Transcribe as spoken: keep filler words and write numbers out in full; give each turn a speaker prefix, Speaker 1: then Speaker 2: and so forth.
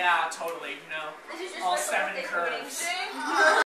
Speaker 1: Yeah, totally. You know,
Speaker 2: This is just
Speaker 1: all
Speaker 2: like
Speaker 1: seven
Speaker 2: a thick
Speaker 1: curves.
Speaker 2: wing thing.